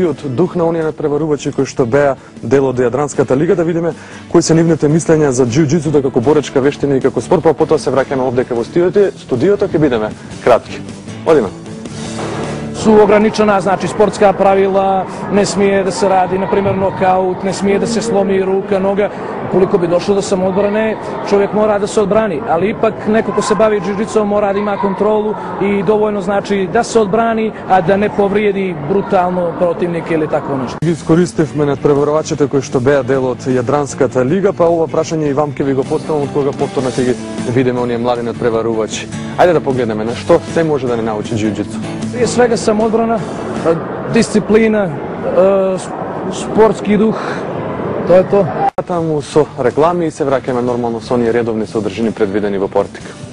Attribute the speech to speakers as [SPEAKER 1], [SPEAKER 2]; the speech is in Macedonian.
[SPEAKER 1] истиот дух на оние надпреварувачи кои што беа дел од Јадранската лига, да видиме кои се нивните мислења за џиу-џитсуто како боречка вештина и како спорт, па потоа се враќаме овде во студиото, ќе бидеме кратки. Одиме.
[SPEAKER 2] Su ograničena, znači sportska pravila, ne smije da se radi, na primjer, nokaut, ne smije da se slomi ruka, noga. Ukoliko bi došlo do samoodbrane, čovjek mora da se odbrani, ali ipak neko ko se bavi džiu-džitsom mora da ima kontrolu i dovoljno znači da se odbrani, a da ne povrijedi brutalno protivnike ili tako nešto.
[SPEAKER 1] Ги искористивме надпреварувачите кои што беа дел од Јадранската лига, па ова прашање и вам ќе ви го поставам, од кога повторно ќе ги видиме оние млади надпреварувачи. Ајде да погледнеме на што се може да не научи џиу-џитсу.
[SPEAKER 2] Prije svega samoodbrana, disciplina, sportski duh, to je to.
[SPEAKER 1] Таму со реклами и се враќаме нормално со оние редовни содржини предвидени во Портик.